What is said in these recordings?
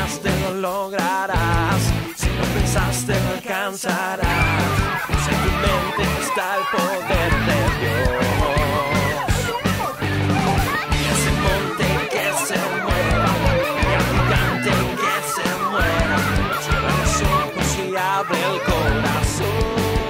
pensaste lo lograrás, si no pensaste lo alcanzarás, pues en tu mente está el poder de Dios. Y ese monte que se mueva, y al gigante que se muera, cierra los ojos y abre el corazón.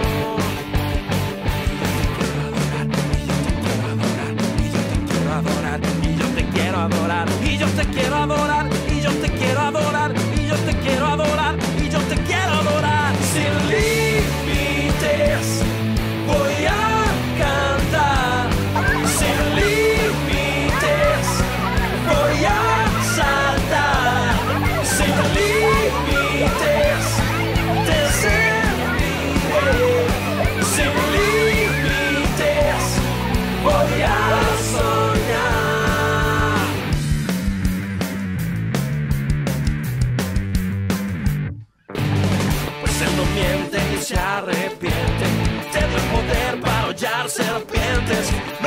Y yo te quiero adorar, y yo te quiero adorar, y yo te quiero adorar, y yo te quiero adorar, y yo te quiero adorar. Sin límites voy a cantar, sin límites voy a saltar, sin límites te serviré, sin límites voy a soñar. Pues él no miente ni se arrepiente, te dio el poder para hollar serpientes.